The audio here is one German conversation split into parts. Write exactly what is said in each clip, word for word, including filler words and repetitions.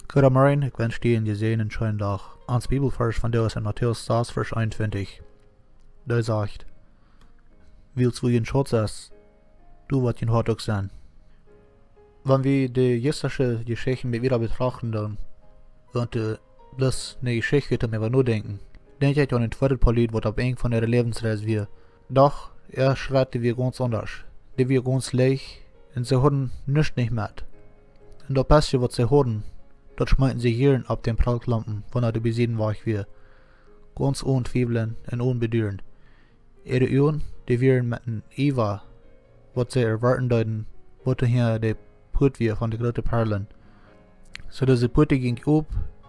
Goede morgen, ik wens je een gezegende schönen dag. Ons Bibelvers van Deus in Mathaeus zes, vers eenentwintig. Daar zegt: Wiels wie een Schauz is, du wat een Hoat ook zijn. Wenn wir die jestische Geschichten wieder betrachten dann, und äh, bloß eine Geschichte um über nur denken, denke ich an ein zweites Lied, was auf eng von ihrer Lebensreise wir. Doch, er schreibt wir ganz anders. Die wir ganz leicht, und sie hatten nichts nicht mit. Und das Beste, was sie hatten, dort schmeißen sie hier ab den Prallklampen, von der besieden war ich wir. Ganz ohne Zweifeln und ohne Bedürren. Ihre Ohren, die wären mit einem Iva, was sie erwarten deuten, was hier die Put wir von den großen Perlen. So dass die Putte ging ab,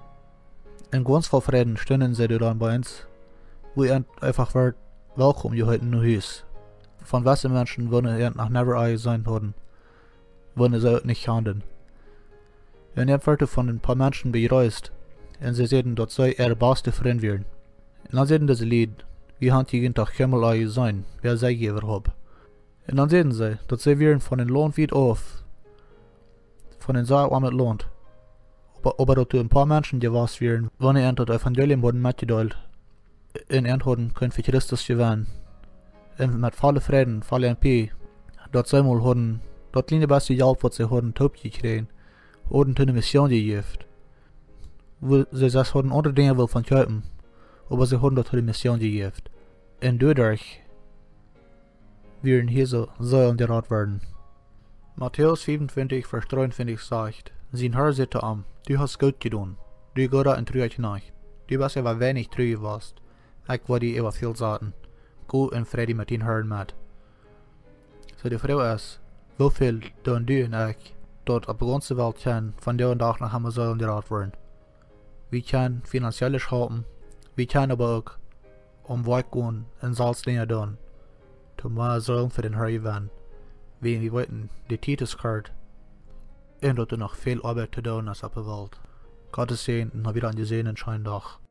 in ganz voll Frieden stünden sie dann bei uns, wo ihr einfach wart, willkommen ihr heute in Haus. Von wessen Menschen würden ihr nach never eye sein würden, würden sie nicht handeln. Und ihr werdet von ein paar Menschen bereist, und sie sehen, dass sie ihre beste Freunde wären. Und dann sehen sie Lied, wie haben die jeden Tag Himmel eye sein, wer sie überhaupt. Und dann sehen sie, dass sie wären von den Lohn weit auf, von den Saar am Lohnt. Aber dort ein paar Menschen, die was wären, wenn ihr das Evangelium wurden mitgeteilt, in Ernten können für Christus gewähren. Und mit voller Frieden, voller N P, dort sie mal haben, dort kleine beste Hjälp, was sie haben, Taub gekriegt, oder eine Mission gegeben. Wo sie das haben andere Dinge will von Köpen, aber sie haben dort eine Mission gegeben. Und dadurch werden hier so sollen die Rat werden. Matthäus vierundzwanzig, Vers dreiundzwanzig sagt: Sein Herr sagte am, du hast gut getan, du Gott und treu nicht. Du bist aber wenig treu warst, ich war dir aber viel sagen. Geh in Frieden mit den Herrn mit. So die Frage ist, wie viel tun du und ich dort auf der ganzen Welt können, von der und Tag nach Hammer sollen die Rat werden. Wir können finanzielle Schaden, wir können aber auch um Weg gehen und Salzdinge tun, zum mehr sollen für den Herrn werden. Wie wir wollten, die Titus gehört, und dort noch viel Arbeit zu tun ist auf der Welt. Gottes Segen und noch wieder an die Sehnen scheinen doch.